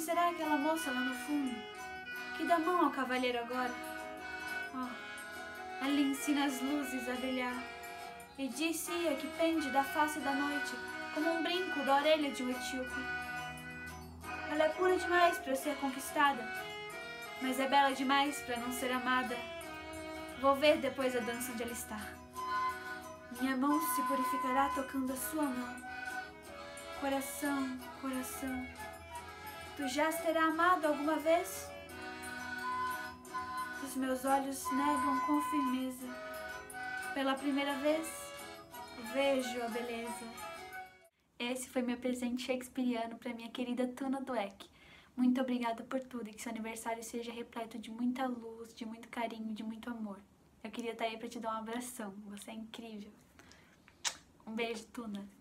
será aquela moça lá no fundo, que dá mão ao cavalheiro agora? Oh, ela ensina as luzes a brilhar, e disse-ia que pende da face da noite, como um brinco da orelha de um etíope. Ela é pura demais para ser conquistada, mas é bela demais para não ser amada. Vou ver depois a dança onde ela está. Minha mão se purificará tocando a sua mão. Coração, coração, tu já as terá amado alguma vez? Os meus olhos negam com firmeza. Pela primeira vez, vejo a beleza. Esse foi meu presente shakespeariano para minha querida Tuna Dweck. Muito obrigada por tudo e que seu aniversário seja repleto de muita luz, de muito carinho, de muito amor. Eu queria estar aí para te dar um abração. Você é incrível. Um beijo, Tuna.